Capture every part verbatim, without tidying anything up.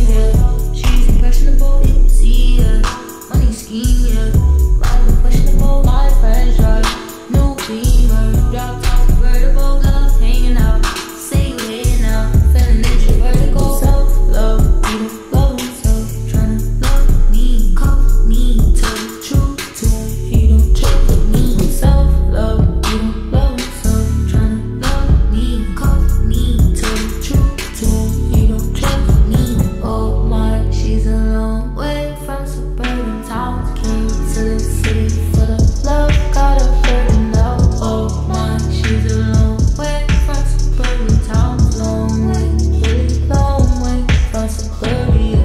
dream, yeah. She's impressionable, you can see, yeah. Money scheme, yeah. Life questionable, my friends drive new beamer, drop top convertible, love hanging out. Say you hating now, feeling that you vertical. Self love, you don't love himself, tryna love me, call me, tell the truth to him, he don't trust me. Self love, you don't love himself, tryna love me, call me, tell the truth to him, he don't trust me. Oh my, she's a long way from suburban towns, came to the city for the love, got her hurting now. Oh my, she's a long way from suburban towns, long way, really long way from suburbia.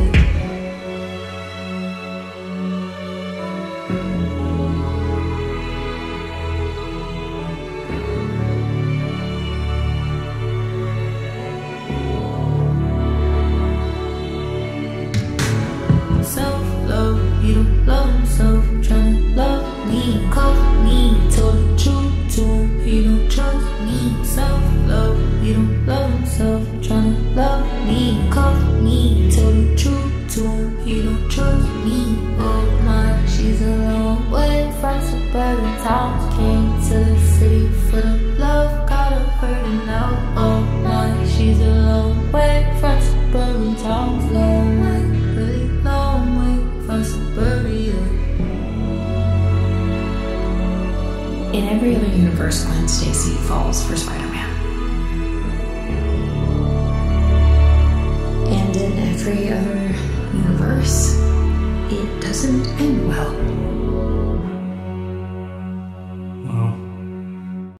Self-love, you don't love himself, tryna love me, call me, told the truth to him, he don't trust me. Self-love, you don't love himself, tryna love me, call me, told the truth to him, he don't trust me. Oh my, she's a long way from suburban towns, came to the city for the love, got her hurting now. Oh my, she's a long way from suburban towns, long way, really long way from suburbia. In every other universe, Gwen Stacy falls for Spider-Man. And in every other universe, it doesn't end well.